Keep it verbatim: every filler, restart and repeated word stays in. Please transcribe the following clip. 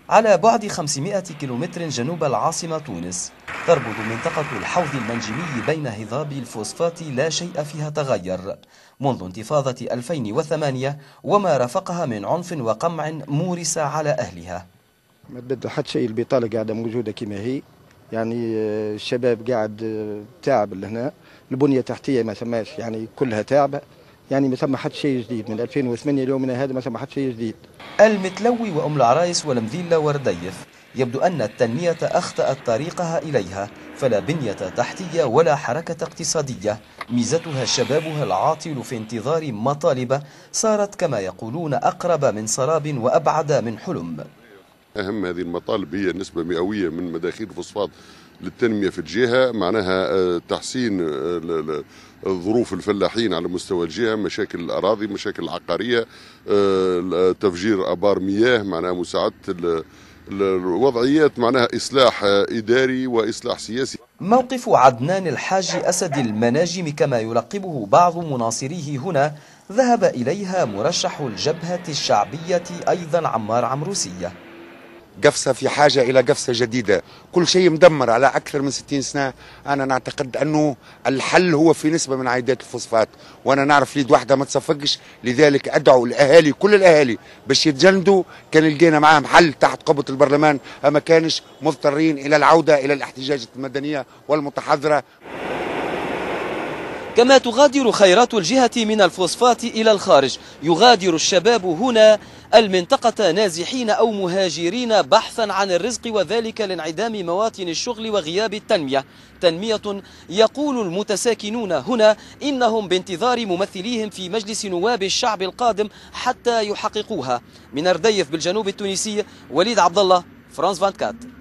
على بعد خمسمائة كيلومتر جنوب العاصمة تونس. تربط منطقة الحوض المنجمي بين هضاب الفوسفات لا شيء فيها تغير منذ انتفاضة ألفين وثمانية وما رافقها من عنف وقمع مورس على أهلها. ما تبدل حتى شيء، البطالة قاعدة موجودة كما هي، يعني الشباب قاعد تعب لهنا، البنية التحتية ما ثماش يعني كلها تعبة، يعني ما ثم حتى شيء جديد من ألفين وثمانية ليومنا هذا ما ثم حتى شيء جديد. المتلوي وأم العرايس والمذيلة ورديف يبدو أن التنمية أخطأت طريقها إليها، فلا بنية تحتية ولا حركة اقتصادية، ميزتها شبابها العاطل في انتظار مطالب صارت كما يقولون أقرب من سراب وأبعد من حلم. أهم هذه المطالب هي نسبة مئوية من مداخيل الفوسفات للتنمية في الجهة، معناها تحسين ظروف الفلاحين على مستوى الجهة، مشاكل الأراضي، مشاكل العقارية، تفجير أبار مياه، معناها مساعدة الوضعيات، معناها إصلاح إداري وإصلاح سياسي. موقف عدنان الحاج أسد المناجم كما يلقبه بعض مناصريه هنا ذهب إليها مرشح الجبهة الشعبية أيضا عمار عمروسية. قفصة في حاجة إلى قفصة جديدة، كل شيء مدمر على أكثر من ستين سنة. أنا نعتقد أنه الحل هو في نسبة من عيدات الفوسفات، وأنا نعرف ليد واحدة ما تصفقش، لذلك أدعو الأهالي كل الأهالي باش يتجندوا، كان لقينا معاهم حل تحت قبة البرلمان، أما كانش مضطرين إلى العودة إلى الاحتجاجات المدنية والمتحضرة. كما تغادر خيرات الجهة من الفوسفات إلى الخارج، يغادر الشباب هنا المنطقة نازحين أو مهاجرين بحثا عن الرزق، وذلك لانعدام مواطن الشغل وغياب التنمية. تنمية يقول المتساكنون هنا إنهم بانتظار ممثليهم في مجلس نواب الشعب القادم حتى يحققوها. من رديف بالجنوب التونسي، وليد عبد الله، فرانس أربعة وعشرين.